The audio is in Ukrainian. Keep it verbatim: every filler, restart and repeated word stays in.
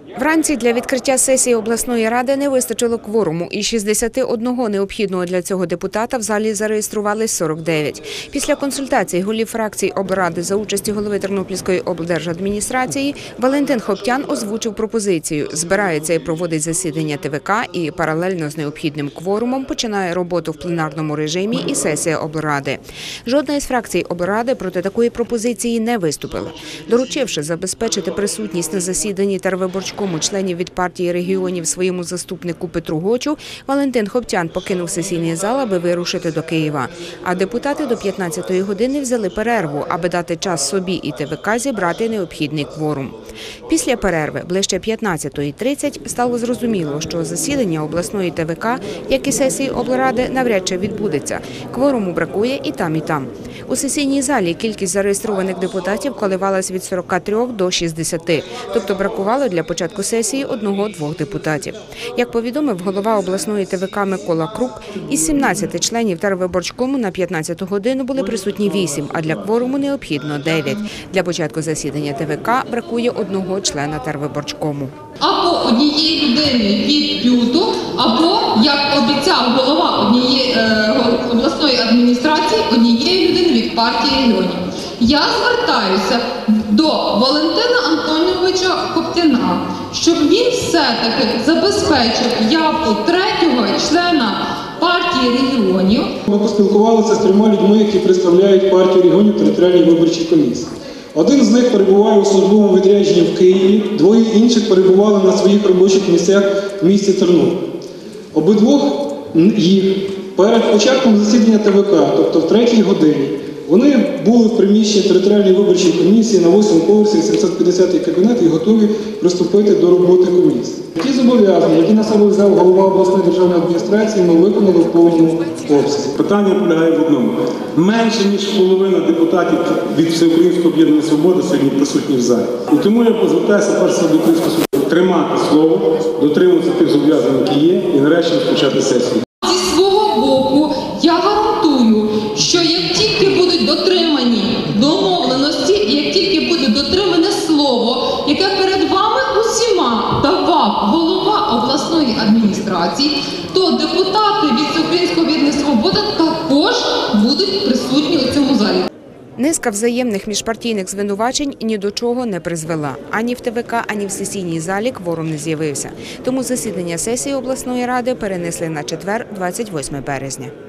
Вранці для відкриття сесії обласної ради не вистачило кворуму, і шістдесят один необхідного для цього депутата в залі зареєструвались сорок дев'ять. Після консультацій голів фракцій облради за участі голови Тернопільської облдержадміністрації Валентин Хоптян озвучив пропозицію. Збирається і проводить засідання ТВК і паралельно з необхідним кворумом починає роботу в пленарному режимі і сесія облради. Жодна із фракцій облради проти такої пропозиції не виступила. Доручивши забезпечити присутність на засіданні тервиборчкому членів від партії регіонів своєму заступнику Петру Гочу, Валентин Хоптян покинув сесійний зал, аби вирушити до Києва. А депутати до п'ятнадцятої години взяли перерву, аби дати час собі і ТВК зібрати необхідний кворум. Після перерви, ближче п'ятнадцятої тридцять, стало зрозуміло, що засідання обласної ТВК, як і сесії облради, навряд чи відбудеться. Кворуму бракує і там, і там. У сесійній залі кількість зареєстрованих депутатів коливалась від сорока трьох до шістдесяти, тобто бракувало для початку сесії одного-двох депутатів. Як повідомив голова обласної ТВК Микола Крук, із сімнадцяти членів тервиборчкому на п'ятнадцяту годину були присутні вісім, а для кворуму необхідно дев'ять. Для початку засідання ТВК бракує одного члена тервиборчкому. Або однієї людини від ПЮТу, або, як обіцяв голова однієї е, обласної адміністрації, однієї людини від партії регіонів. Я звертаюся до Валентина Антоновича Хоптяна, щоб він все-таки забезпечив явку третього члена партії регіонів. Ми поспілкувалися з трьома людьми, які представляють партію регіонів в територіальній виборчій комісії. Один з них перебуває у службовому відрядженні в Києві, двоє інших перебували на своїх робочих місцях в місті Тернопіль. Обидвох їх перед початком засідання ТВК, тобто в третій годині, вони були в приміщенні територіальної виборчої комісії на восьмому поверсі сімсот п'ятдесятий кабінет і готові приступити до роботи комісії. Ті зобов'язання, які на себе взяв голова обласної державної адміністрації, ми виконали в повному обсязі. Питання полягає в одному. Менше, ніж половина депутатів від Всеукраїнського об'єднання «Свобода» сьогодні присутні в залі. І тому я звертаюся перш до Українського суду тримати слово, дотримуватися тих зобов'язань, які є, і нарешті розпочати сесію. Зі свого боку я гарантую, що як тільки будуть дотримані домовленості, і як тільки буде дотримане слово, яке перед вами усіма давав голова обласної адміністрації, то депутати від Всеукраїнського об'єднання «Свобода» також будуть присутні у цьому залі. Низка взаємних міжпартійних звинувачень ні до чого не призвела. Ані в ТВК, ані в сесійній залі кворум не з'явився. Тому засідання сесії обласної ради перенесли на четвер, двадцять восьме березня.